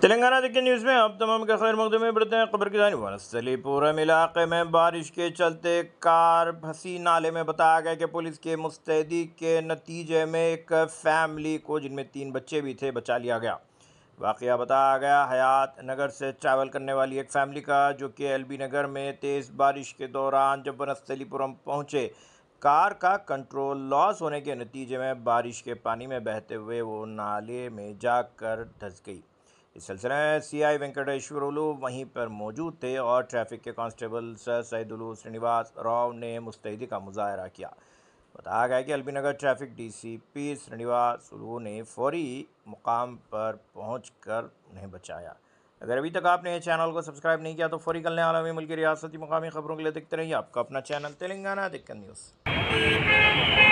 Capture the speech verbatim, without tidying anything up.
तेलंगाना दिक्कत न्यूज़ में अब तमाम का खैर मकदमे में बढ़ते हैं। खबर की जानी वनस्थलीपुरम इलाके में बारिश के चलते कार फंसी नाले में। बताया गया कि पुलिस के मुस्तैदी के नतीजे में एक फैमिली को, जिनमें तीन बच्चे भी थे, बचा लिया गया। वाकया बताया गया हयात नगर से ट्रैवल करने वाली एक फैमिली का, जो कि एलबी नगर में तेज़ बारिश के दौरान जब वनस्थलीपुरम पहुंचे, कार का कंट्रोल लॉस होने के नतीजे में बारिश के पानी में बहते हुए वो नाले में जाकर धंस गई। इस सिलसिले में सीआई वेंकटेश्वरुलु वहीं पर मौजूद थे और ट्रैफिक के कांस्टेबल सर सैदुलु श्रीनिवास राव ने मुस्तैदी का मुजाहरा किया। बताया गया कि L B Nagar traffic DCP Srinivasulu ने फौरी मुकाम पर पहुंचकर उन्हें बचाया। अगर अभी तक आपने चैनल को सब्सक्राइब नहीं किया तो फौरी कर लें। आलमी मुल्की रियासती मुकामी खबरों के लिए देखते रहिए आपका अपना चैनल तेलंगाना दिक्कत न्यूज़।